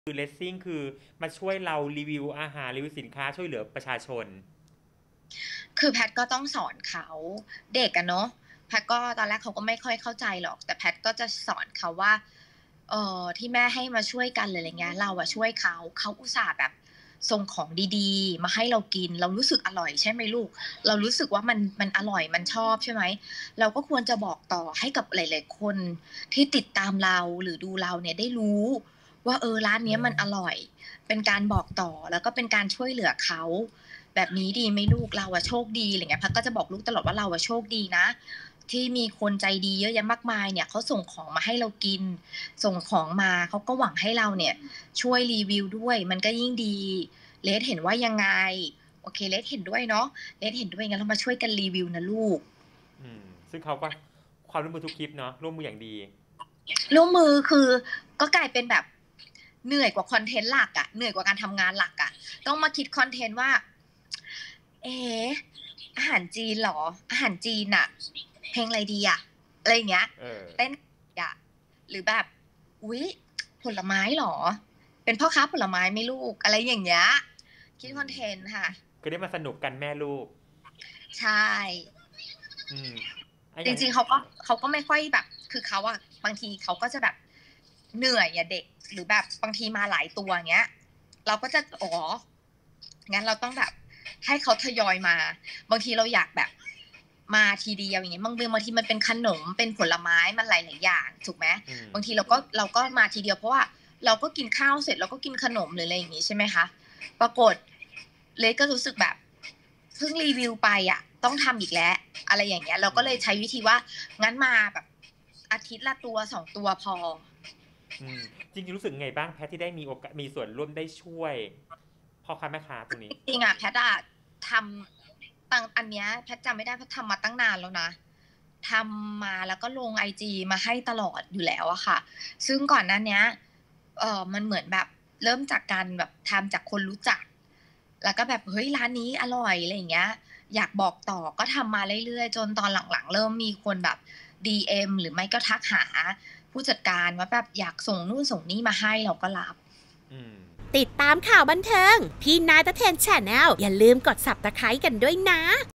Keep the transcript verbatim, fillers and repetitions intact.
คือเลสซิ่งคือมาช่วยเรารีวิวอาหารรีวิวสินค้าช่วยเหลือประชาชนคือแพทย์ก็ต้องสอนเขาเด็กอะเนาะแพทย์ก็ตอนแรกเขาก็ไม่ค่อยเข้าใจหรอกแต่แพทย์ก็จะสอนเขาว่าเอ่อที่แม่ให้มาช่วยกันหรืออะไรเงี้ยเราอะช่วยเขาเขาอุตส่าห์แบบส่งของดีๆมาให้เรากินเรารู้สึกอร่อยใช่ไหมลูกเรารู้สึกว่ามันมันอร่อยมันชอบใช่ไหมเราก็ควรจะบอกต่อให้กับหลายๆคนที่ติดตามเราหรือดูเราเนี่ยได้รู้ว่าเออร้านเนี้ยมันอร่อยเป็นการบอกต่อแล้วก็เป็นการช่วยเหลือเขาแบบนี้ดีไหมลูกเราอะโชคดีอะไรเงี้ยแพทย์ก็จะบอกลูกตลอดว่าเราอะโชคดีนะที่มีคนใจดีเยอะแยะมากมายเนี่ยเขาส่งของมาให้เรากินส่งของมาเขาก็หวังให้เราเนี่ยช่วยรีวิวด้วยมันก็ยิ่งดีเลสเห็นว่ายังไงโอเคเลสเห็นด้วยเนาะเลสเห็นด้วยงั้นเรามาช่วยกันรีวิวนะลูกอืมซึ่งเขาก็ความร่วมมือทุกคลิปเนาะร่วมมืออย่างดีร่วมมือคือก็กลายเป็นแบบเหนื่อยกว่าคอนเทนต์หลักอะเหนื่อยกว่าการทำงานหลักอะต้องมาคิดคอนเทนต์ว่าเอ๊ะอาหารจีนเหรออาหารจีนอะเพลงอะไรดีอะอะไรอย่างเงี้ยเออเต้นอะหรือแบบอุ๊ยผลไม้เหรอเป็นพ่อค้าผลไม้ไหมลูกอะไรอย่างเงี้ยคิดอืคอนมเทนต์ค่ะคือได้มาสนุกกันแม่ลูกใช่อืมไอะอย่างจริงๆเขาก็เขาก็ไม่ค่อยแบบคือเขาอะบางทีเขาก็จะแบบเหนื่อยอะเด็กหรือแบบบางทีมาหลายตัวอย่างเงี้ยเราก็จะอ๋องั้นเราต้องแบบให้เขาทยอยมาบางทีเราอยากแบบมาทีเดียวอย่างเงี้ยบางบางทีมันเป็นขนมเป็นผลไม้มันหลายๆอย่างถูกไหมอืมบางทีเราก็เราก็มาทีเดียวเพราะว่าเราก็กินข้าวเสร็จเราก็กินขนมหรืออะไรอย่างงี้ใช่ไหมคะปรากฏเลสก็รู้สึกแบบเพิ่งรีวิวไปอะต้องทำอีกแล้วอะไรอย่างเงี้ยเราก็เลยใช้วิธีว่างั้นมาแบบอาทิตย์ละตัวสองตัวพออืมจริงๆรู้สึกไงบ้างแพทที่ได้มีโอกาสมีส่วนร่วมได้ช่วยพ่อค้าแม่ค้าตรงนี้จริงๆอะแพทย์อะทำตังอันเนี้ยแพทย์จำไม่ได้แพทย์ทำมาตั้งนานแล้วนะทำมาแล้วก็ลงไอจีมาให้ตลอดอยู่แล้วอะค่ะซึ่งก่อนหน้าเนี้ยเอ่อมันเหมือนแบบเริ่มจากการแบบทำจากคนรู้จักแล้วก็แบบเฮ้ยร้านนี้อร่อยอะไรอย่างเงี้ยอยากบอกต่อก็ทำมาเรื่อยๆจนตอนหลังๆเริ่มมีคนแบบ ดี เอ็ม หรือไม่ก็ทักหาผู้จัดการว่าแบบอยากส่งนู่นส่งนี่มาให้เราก็รับอืมติดตามข่าวบันเทิงพี่นายตะเทนแชนแนลอย่าลืมกด ซับสไครบ์ กันด้วยนะ